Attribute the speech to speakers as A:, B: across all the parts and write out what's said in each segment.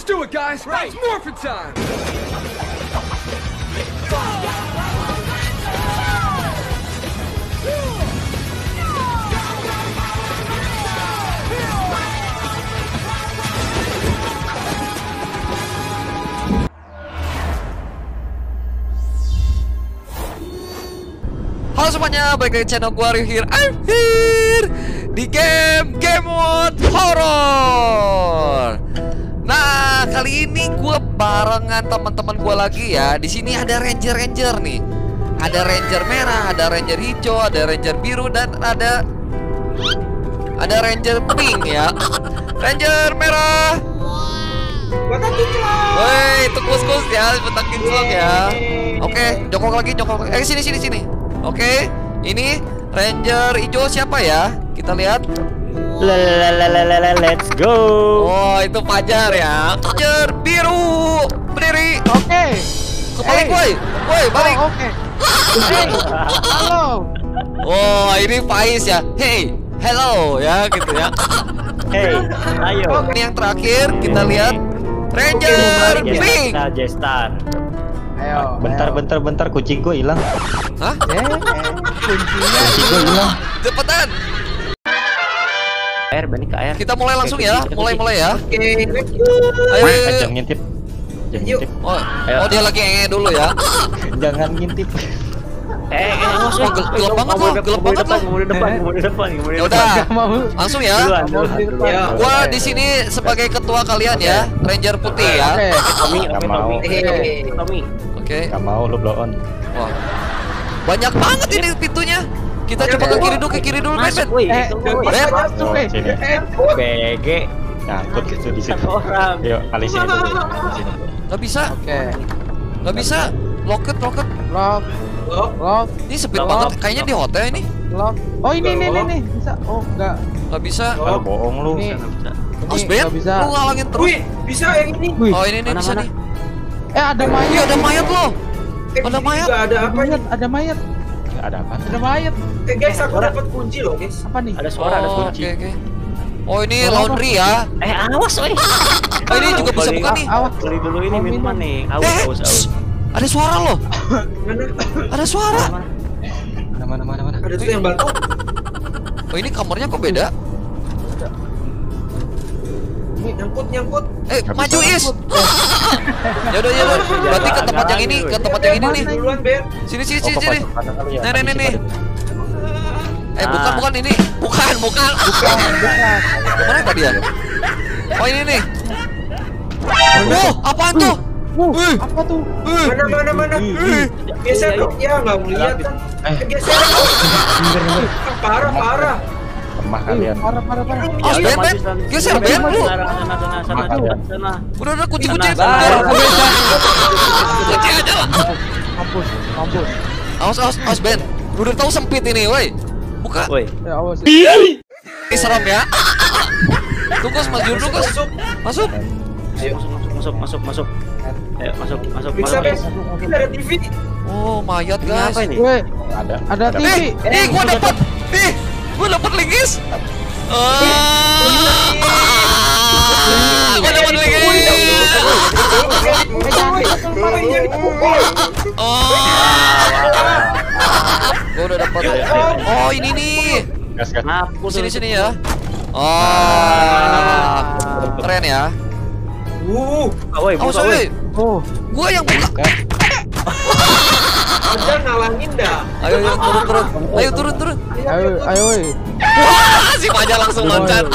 A: do it, guys. Right. It's morphin' time.
B: Halo semuanya, balik lagi channel gua Aryo here. I'm here di game mode horror. Nah, kali ini gua barengan teman-teman gua lagi ya. Di sini ada ranger nih. Ada ranger merah, ada ranger hijau, ada ranger biru dan ada ranger pink ya. Ranger merah.
C: Batang kinclong.
B: Woi, itu kus-kus ya, batang kinclong ya. Oke, jongkok lagi. Sini. Oke, ini ranger hijau siapa ya? Kita lihat.
D: Let's go.
B: Oh, itu Fajar ya. Ranger biru berdiri.
C: Oke.
B: Kebalik, woi, balik.
C: Oh, oke. Hey, halo.
B: Oh, ini Faiz ya. Hey, hello ya, gitu ya.
D: Hey, ayo.
B: Ini yang terakhir kita lihat ranger pink.
D: Jestar.
C: Ayo.
D: Bentar, kucing gue hilang.
B: Hah?
C: Kuncinya.
D: Kucing gue hilang.
B: Cepetan.
D: Air, balik ke air.
B: Kita mulai langsung ya. Mulai ya.
C: Oke, let's go.
B: Ayo.
D: Jangan ngintip.
B: Oh, dia lagi nge dulu ya.
D: Jangan ngintip.
B: Oh, gelap banget loh.
D: Kemudian depan.
B: Ya udah. Langsung ya. Gua di sini sebagai ketua kalian ya, ranger putih ya. Oke.
D: Gak mau lu blow on.
B: Wah. Banyak banget ini pintunya. Kita coba ke kiri dulu, Ben.
D: Sini. BG nyangkut gitu di sini. Yuk, kali sini dulu.
B: Gak bisa.
C: Oke.
B: Gak bisa. Locket.
C: Lock.
B: Ini sempit banget. Kayaknya di hotel ini.
C: Lock. Oh, ini bisa. Oh, enggak.
B: Gak bisa.
D: Kalau bohong lu.
C: Ini.
B: Mas Ben,
C: Nggak bisa.
B: lu ngalangin terus.
E: Wih, bisa yang ini.
B: Oh, ini nih bisa nih.
C: Ada mayat.
B: Iya, ada mayat loh. Ada mayat.
E: Juga ada apa nih?
C: Ada mayat.
D: Ada apa?
C: Ada mayat.
E: Guys, aku dapat kunci loh, guys.
C: Apa nih?
D: Ada suara, ada kunci.
B: Oke. Oh, ini laundry ya.
D: Awas, oi.
B: Oh, ini juga bisa buka nih.
C: Awas.
D: Beli dulu ini minuman nih. Aus.
B: Ada suara loh.
E: Mana?
B: Ada suara.
D: Mana?
E: Ada tuh yang bantu.
B: Oh, ini kamarnya kok beda?
E: Nyangkut.
B: Maju Is. Ya udah. Berarti ke tempat yang ini, nih.
E: Duluan, Ben.
B: Sini. Nih. Bukan ini. Bukan. Kemana tadi ya? Oh, ini nih. Oh, apaan tuh?
C: Apa tuh?
E: Mana? Geser dong. Ya, nggak ngeliat kan. Geser. Parah.
D: Lemah kalian.
C: Parah.
B: Oh, Ben. Geser, Ben. Lu.
D: Sana.
B: Udah kunci. Kunci aja lah.
C: Mampus.
B: Awas, Ben. Udah tahu sempit ini, woi. Buka.
D: Woi.
C: Ya, awas.
B: Ini serem ya. Tugas maju dulu, Gus. Masuk.
D: Masuk. Ayo, masuk.
E: Bisa, Ben. Ini ada TV.
B: Oh, mayat, guys.
D: Apa ini?
C: Weh,
D: Ada.
C: ada TV.
B: Gua dapat linggis. Gua dapat linggis. Gua udah dapat. Oh, ini nih.
D: Gas.
B: Sini ya. Oh, keren ya. Awas, woi.
C: Oh,
B: Gua yang buka.
E: Udah ngalangin dah.
B: Ayo turun. Ayo turun.
C: ayo weh.
B: Wah, si Fajar langsung loncat.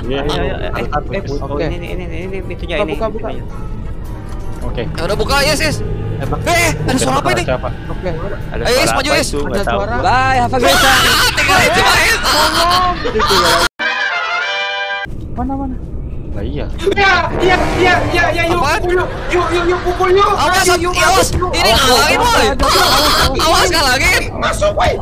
D: Oke. Ini pintunya ini.
C: Buka.
D: Oke.
B: Ya udah buka, yes. Ada suara apa ini?
C: Oke.
B: Ayo, Is, maju, Is.
C: Ada suara.
D: Bye, have a great time.
B: Tinggal itu, Is.
C: Mana?
D: Lah iya.
E: Ya, yuk pukul yuk.
B: Awas. Ini ngalangin, woi. Awas ngalangin.
E: Masuk, woi.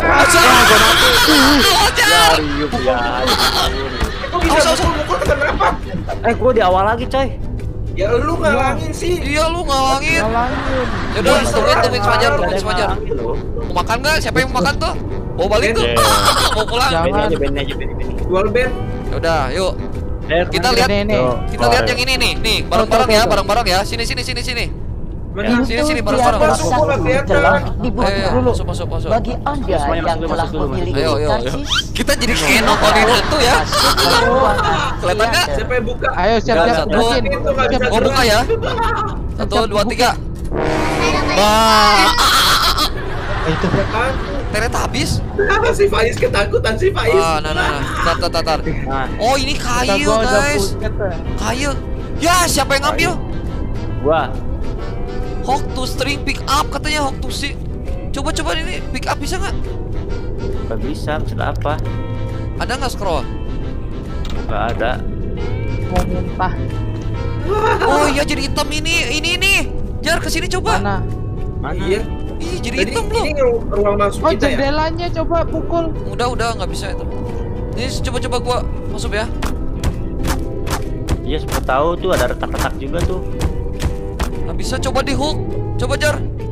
E: Kok bisa pukul kenapa?
D: Gua di awal lagi, coy.
E: Ya lu ngalangin sih.
B: Iya, lu ngalangin. Ya udah, tungguin Fajar. Mau makan nggak? Siapa yang mau makan tuh? Mau balik tuh? Mau pulang?
C: Jangan.
D: Ben aja.
E: Jual Ben.
B: Ya udah, yuk. Kita lihat,
C: Nih.
B: kita lihat yang ini nih. Nih, bareng-bareng ya, bareng-bareng ya. Sini.
E: Mana?
B: Sini,
E: Masuk
B: bareng-bareng.
E: bola kelihatan.
B: Ayo, masuk.
F: Bagi Anda yang telah memiliki
B: Ayo.
F: karcis,
B: Kita jadi kayak nontonin itu ya. Kelihatan nggak?
E: Siapa yang buka?
C: Ayo siap-siap
B: Satu.
C: mungkin.
E: Itu nggak bisa
B: Gua buka ya.
E: gerak.
B: 1, 2, 3. Wah,
E: Kan?
B: ternyata habis.
E: Si Faiz ketakutan si Faiz.
B: Nah. Tar. Oh, ini kayu,
C: Gua udah
B: guys.
C: punya tuh.
B: Kayu. Ya, siapa yang ngambil?
D: Gua.
B: Hawk to string pick up katanya Hawk to si. Coba ini pick up bisa nggak?
D: Gak bisa, maksud apa?
B: Ada nggak scroll?
D: Gak ada.
C: Mau muntah.
B: Oh iya jadi hitam ini. Jar kesini coba.
C: Mana?
D: Mana?
E: Iya.
B: Ih jadi
E: Jadi
B: hitam
E: ini
B: loh.
E: ruang masuk
C: Oh
E: kita ya.
C: jendelanya coba pukul.
B: Udah nggak bisa itu. Ini coba gua masuk ya.
D: Iya, siapa tahu tuh ada retak-retak juga tuh.
B: Nggak bisa coba di hook. Coba Jar.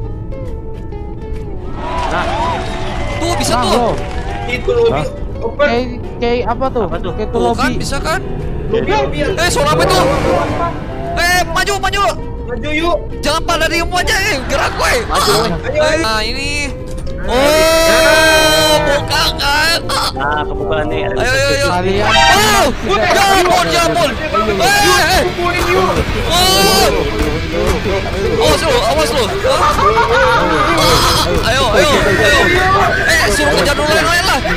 D: Nah,
B: Tuh bisa
C: Nah,
B: tuh.
C: bro.
E: Itu lobby open.
C: Kayak apa tuh?
D: Apa tuh?
C: Kayak
B: Tuh kan
C: lobby.
B: bisa kan?
E: Lobby.
B: Suara apa itu? Maju.
E: Maju yuk.
B: Jangan pada diem aja, gerak gue.
E: Ayo.
B: Nah ini. Oh, buka kan?
D: nah kebukaan nih. Ada
B: Ayo.
C: Kalian.
B: Oh, jambul.
E: Kumpulin yuk.
B: Awas lu. Ayo. Suruh kejar dulu yang lain lah.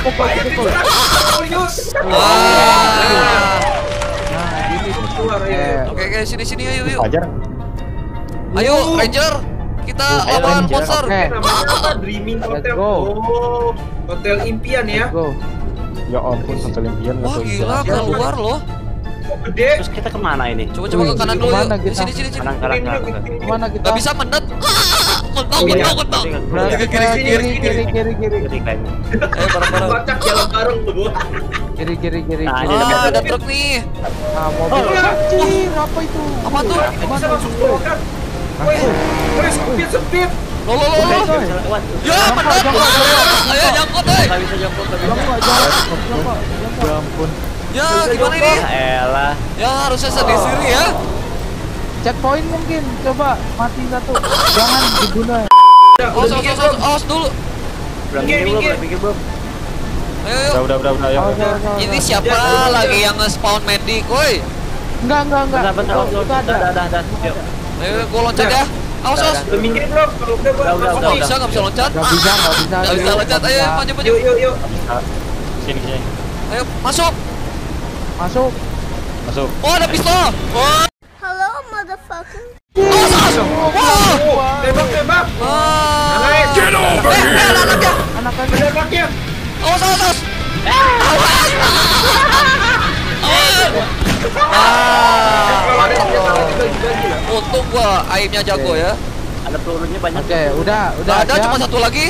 E: Keluar ya.
B: Oke, sini ayo.
D: Fajar.
B: Ayo, Ranger. Kita lawan
D: Ranger.
B: monster.
C: Oke.
E: Namanya apa? Dreaming
C: Let's
E: Hotel.
C: go.
E: Oh, hotel impian ya.
C: Go.
D: Ya ampun, hotel impian.
B: Wah, gila keluar loh.
E: Oh, gede.
D: Terus kita kemana ini?
B: Coba ke kanan dulu
C: Kemana
B: yuk.
C: kita?
B: Sini.
D: Kanan.
C: Kemana kita?
B: Gak bisa mendet. Mentok.
C: Berarti ke kiri.
D: Kiri kayaknya.
B: Ayo bareng-bareng.
E: Kocak jalan bareng tuh.
C: Kiri.
D: Nah, ini
B: Ada truk nih.
C: Nah, mobil. Anjir, apa itu?
B: Apa tuh?
E: Bisa masuk ke kan? Woi, sempit.
B: Lo.
D: Lewat.
B: Ya, mendet. Ayo nyangkut,
D: Gak bisa jemput, gak bisa.
C: Ya ampun.
B: Ya, gimana ini?
D: Ya elah.
B: Ya, harusnya sendiri ya.
C: Checkpoint mungkin. Coba mati satu. Jangan dibunuh.
B: Awas dulu.
E: Minggir.
D: Pikir belum.
B: Ayo.
D: Udah, ayo.
B: Ini siapa lagi yang nge-spawn medik, woi?
C: Enggak.
D: Bentar.
C: Itu ada.
D: Dah. Yuk.
B: Ayo, gua loncat ya. Awas.
E: Udah minggir belum? Kalau udah gua
D: Udah.
E: masuk.
B: Nggak bisa loncat.
C: Nggak bisa.
B: Nggak bisa loncat. Ayo, maju.
E: Yuk.
D: Sini.
B: Ayo, masuk.
C: Masuk.
B: Oh, ada pistol. Oh,
F: hello motherfucker.
B: Wah.
E: Tembak.
B: Ah.
E: Get over
B: Anaknya.
C: Anak-anak.
E: Tembaknya.
B: Awas. Untung gua aimnya jago ya.
D: Ada pelurunya banyak.
C: Oke, udah.
B: Ada
C: siap.
B: cuma satu lagi.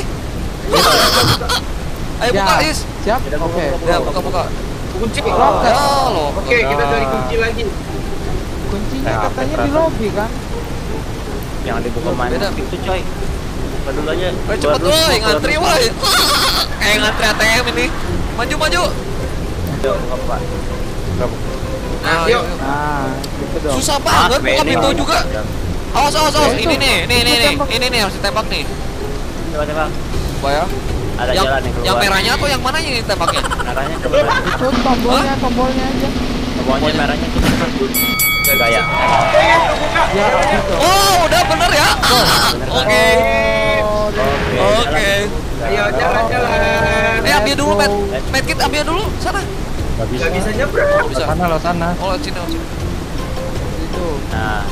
B: Ayo
C: Ya.
B: buka, Is.
C: Siap. Oke.
B: Ya, buka.
E: Kunci.
B: Ya, lo.
E: Oke, kita cari kunci lagi.
C: Kuncinya katanya di lobby kan?
D: Yang dibuka mana?
B: Beda.
D: Itu coy. Buka dulu aja.
B: Ayo cepet woi, ngantri woi. Ngantri ATM ini. Maju.
D: Yuk, apa?
B: Nah,
E: Yuk.
C: Nah, gitu dong.
B: Susah banget buka pintu juga. Awas.
C: Itu.
B: Ini nih harus ditembak nih.
D: Coba.
B: Coba ya.
D: Ada jalan yang keluar.
B: Yang merahnya atau yang mana yang ditembaknya?
D: Merahnya coba.
C: Itu tombolnya aja.
D: Tombolnya merahnya tuh. Gaya.
C: Ya, gitu.
B: Oh, udah bener ya. Oke. Oke.
E: Ayo jalan.
B: Ambil dulu medkit ambil dulu sana.
D: Gak bisa.
E: Gak bisa nyebrang.
B: Bisa.
C: Sana.
B: Oh, sini.
C: Itu.
D: Nah,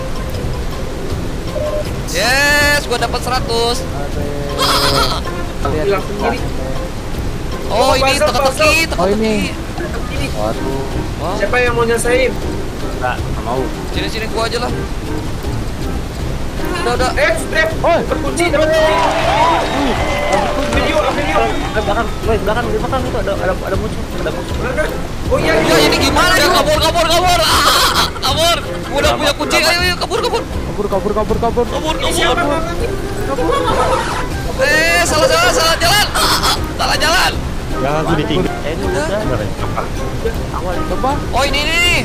B: Yes, gua dapat 100.
E: Bilang sendiri.
B: Oh, ini
E: Puzzle.
B: teka-teki.
C: Oh, ini.
E: Ini.
D: waduh.
B: Wah,
E: Siapa yang mau nyelesain?
D: Enggak mau.
B: sini gua aja lah. Udah.
E: Strap.
C: Oh.
E: Kunci dapat kunci. Ambil yuk.
D: Belakang itu ada musuh.
E: Mana? Oh iya.
B: Ya ini gimana ya? Kabur. Kabur. Udah punya kunci. Ayo kabur.
C: Kabur.
E: Siapa namanya?
B: Salah jalan. Salah jalan.
D: Ya aku ditinggal.
C: Coba.
B: Oh ini nih.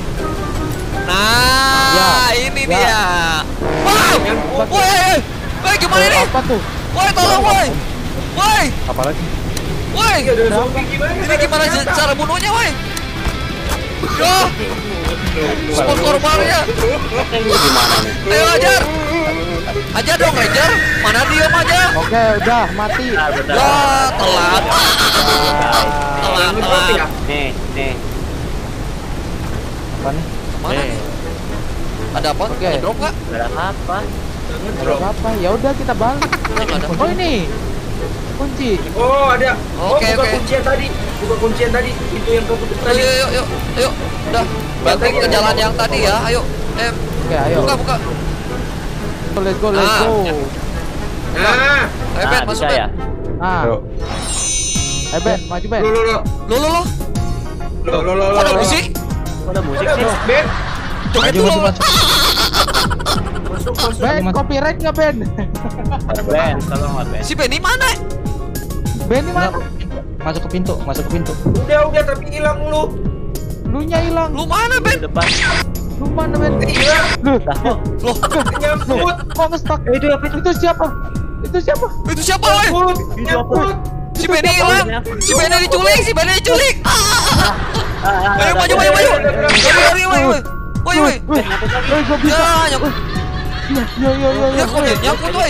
B: Nah, ini dia. Wow. Woi, woi gimana nih?
C: Apa tuh?
B: Woi tolong woi. Woi,
D: Apa lagi?
B: woi.
E: Iya, ada zombie gimana?
B: Ini gimana cara bunuhnya woi? Yo. Sponsor barnya.
D: Gimana nih?
B: Ayo ajar. Ajar dong Ranger. Mana dia aja?
C: Oke, udah mati.
B: Ya, telat. Telat.
D: Nih.
C: Apa nih?
B: Mana nih? Ada apa?
C: Oke.
B: Ada drop nggak?
C: Ada apa? Ya udah kita balik.
B: Nggak ada.
C: Oh ini kunci.
E: Oh, ada.
B: Oke,
E: buka
B: oke.
E: kuncian tadi. Buka kuncian tadi. Itu yang ketutup tadi.
B: Ayo. Udah. Balik ke jalan yang tadi ya. Ayo.
C: Oke, ayo.
B: Buka.
C: Let's go.
E: Nah,
B: Ayo Ben, masuk Ben.
C: Nah,
D: Yuk.
C: Ben, maju Ben.
B: Lo. Ada musik?
D: Ada musik
E: Ada
D: sih.
E: Ben.
B: Joget dulu.
E: Masuk.
C: Ben, copyright nggak Ben?
D: Ben, tolong lah Ben.
B: Si Benny mana?
C: Ben di mana?
D: Masuk ke pintu.
E: Udah tapi hilang lu.
C: Lu nya hilang.
B: Lu mana Ben?
D: Depan.
C: Lu mana Ben?
E: Hilang.
B: Loh,
E: Nyambut.
C: Kok nge-stuck?
D: Itu apa itu?
C: Itu siapa?
B: itu siapa woi?
E: Nyambut.
B: Si Benny hilang. Si Benny diculik. Ayo maju. Woi.
C: Woi, gua bisa.
B: Ya, nyangkut.
C: Yo.
B: Ya kok dia nyangkut woi.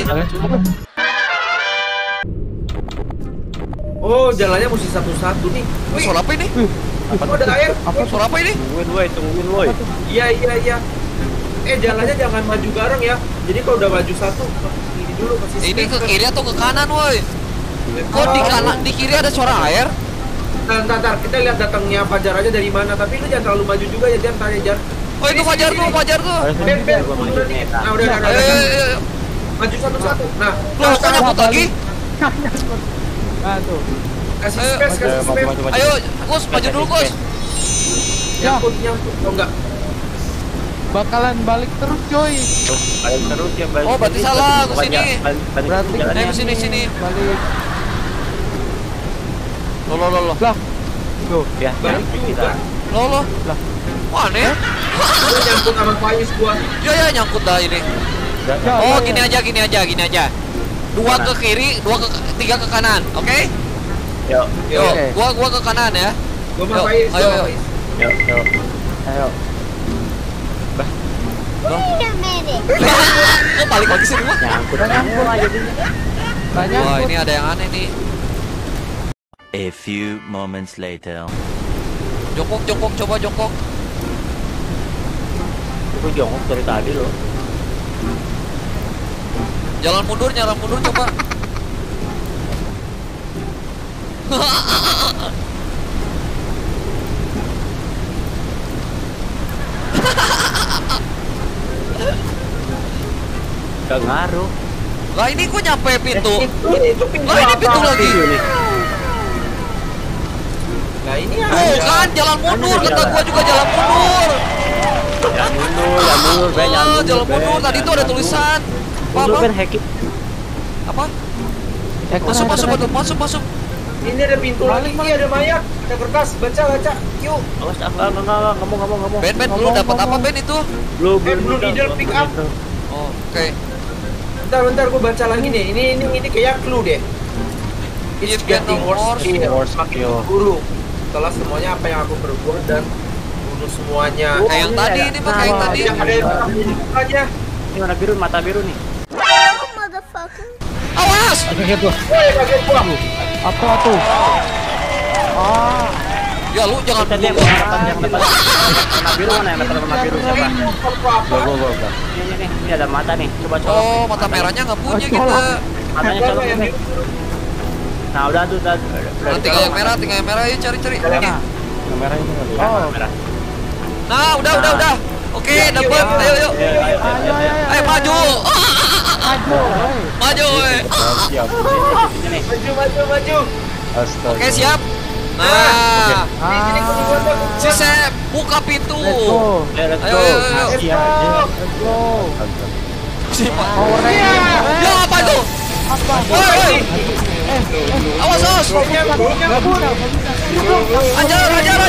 E: Oh, jalannya mesti satu-satu nih. Wih,
B: Suara apa ini?
E: ada air.
B: Suara apa ini?
D: Tungguin woi.
E: Iya. Jalannya jangan maju bareng ya. Jadi kalau udah maju satu, ini dulu kasih
B: Ini
E: space.
B: ke kiri atau ke kanan woi? Kok di kanan di kiri ada suara air?
E: Ntar, kita lihat datangnya Fajar aja dari mana. Tapi lu jangan terlalu maju juga ya, Jan. Tanya Jan.
B: Oh itu Fajar tuh.
E: Ben, mundur dikit. Nah, udah.
B: Ayo.
E: Maju satu-satu. Nah,
B: Loh, kok nyangkut lagi?
C: Nah, tuh.
E: kasih
B: Ayo.
E: space.
B: Ayo, Gus, maju dulu Gus.
E: Nyangkut. Oh enggak.
C: Bakalan balik terus coy.
D: Terus ya balik.
B: Oh, berarti salah, ke sini.
C: Berarti
B: Ayo sini.
C: balik.
B: Loh.
C: Lah. Tuh.
D: Ya,
E: Balik juga.
B: Loh.
C: Lah.
B: Wah, aneh.
E: Gua nyangkut sama Faiz gua.
B: Ya nyangkut dah ini.
C: Ya,
B: Oh,
C: ya.
B: gini aja. Dua ke kiri, tiga ke kanan. Oke?
D: Yuk.
B: Yuk,
C: Oke.
B: gua ke kanan ya.
E: Gua sama
B: Yuk,
E: Faiz.
B: ayo.
C: Ayo.
F: Wait a minute.
B: Kok balik lagi sih rumah?
D: Nyangkut
C: aja Banyak.
B: Wah, ini ada yang aneh nih.
G: A few moments later.
B: Jongkok, coba jongkok.
D: Itu jongkok dari tadi loh.
B: Jalan mundur coba.
D: Gak ngaruh.
B: Lah ini kok nyampe pintu?
E: Itu pintu.
B: Lah ini pintu lagi.
E: Nah, ini
B: Tuh kan jalan mundur, kata gua juga jalan mundur.
D: Jangan mundur, Ben.
B: Oh, jalan mundur. Tadi tuh ada tulisan.
D: Mundur, Ben,
B: Apa?
D: hacking.
B: Apa?
C: Hacker.
B: Masuk.
E: Ini ada pintu lagi, ini ada mayat, ada kertas, baca. Yuk.
D: Awas, enggak, ngomong.
B: Ben, lu dapat apa Ben itu?
D: Blue
E: Needle pick up.
B: Oh, oke.
E: Bentar, gua baca lagi nih. Ini kayak clue deh. It's
B: It's
E: getting
B: getting
E: worse.
D: worse.
E: Makin buruk. Setelah semuanya apa yang aku perbuat dan bunuh semuanya.
B: Kayak yang tadi ini mah kayak yang tadi.
E: Yang ada yang aja.
D: Ini warna biru, mata biru nih.
F: Hello, motherfucker.
B: Awas!
E: Woi, kaget gua.
C: Apa tuh? Ah,
B: Ya lu jangan
D: Tadi yang
B: dulu.
D: warna biru mana yang warna biru siapa?
E: Apa?
D: Ini ada mata nih. Coba colok.
B: Oh, mata merahnya nggak punya
C: Oh,
B: kita.
D: Matanya colok nih. Nah, udah tuh, udah.
B: Nah, tinggal yang merah, yuk cari. Ini.
D: Yang merah ini kali.
C: Oh.
D: Merah.
B: Nah, udah. Oke, dapet. Ayo. Ayo maju.
C: Maju, woi.
B: Maju, woi.
D: Siap. Ini.
E: Maju.
D: Astaga.
B: Oke, siap. Nah,
E: Ini
B: si Sep, buka pintu.
C: Let's go.
D: Let's
B: Ayo,
D: go.
B: ayo.
D: Masih aja.
C: Let's go.
B: Si
C: Power Ranger.
B: Ya apa itu?
C: Apa?
B: Woi. Awas, awas.
C: Nggak bisa.
B: Ajar.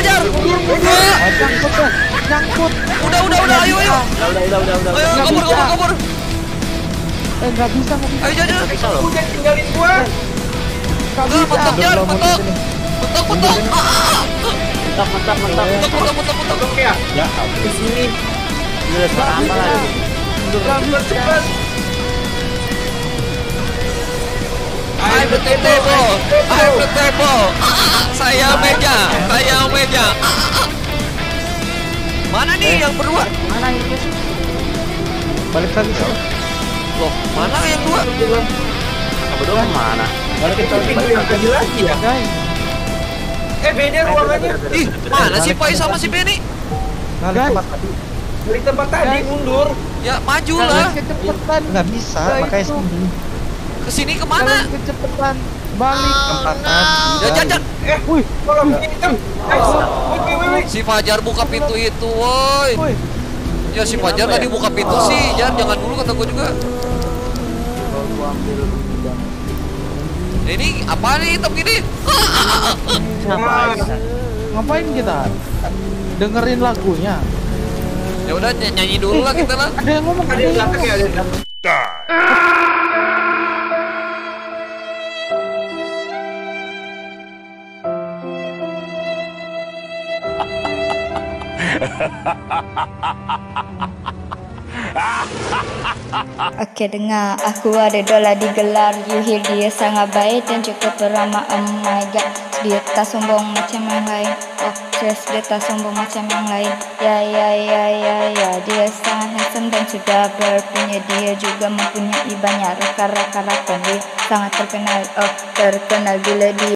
C: Nyangkut.
B: Udah, ayo.
D: Udah.
B: Ayo, kabur.
C: Nggak bisa.
B: Ayo, Jar.
E: Udah tinggalin gua.
C: Nggak bisa.
B: Mentok, Jar, mentok. Mentok.
E: Mentok ya.
D: Ya,
E: Ke sini.
D: udah apa lagi?
E: Cepat.
B: I'm the table. Saya meja. Mana nih yang berdua?
C: Mana itu?
D: Balik lagi kau.
B: Loh, mana yang dua?
D: Berdua kemana? Balik kita
E: Pintu yang tadi lagi ya.
C: Guys,
E: Beda ruangannya.
B: Ih, mana si Pai sama si Benny?
C: guys,
E: Dari tempat tadi mundur.
B: Ya, majulah.
C: Kecepetan.
D: Nggak bisa,
C: Nah,
D: makanya
C: itu.
D: sini.
B: Kesini
C: Kalian
B: kemana?
C: kecepetan. Balik.
B: Ya, Jar.
C: Wih,
E: Kalau hitam. Woi.
B: Si Fajar buka pintu itu, woi.
C: woi.
B: Ya, si Fajar tadi buka pintu sih. Jangan dulu kata gue juga. Ini apa nih hitam gini?
C: Ngapain kita? Dengerin lagunya.
B: Ya udah nyanyi dulu lah kita lah.
C: Ada yang ngomong.
E: Ada yang datang ya, ada yang datang.
H: Oke, dengar, aku ada dola digelar. You hear dia sangat baik dan cukup ramah. Oh my god, dia tak sombong macam yang lain. Oh yes, dia tak sombong macam yang lain. Ya, dia sangat handsome dan sudah berpunya. Dia juga mempunyai banyak rakan-rakan. Dia sangat terkenal, terkenal bila dia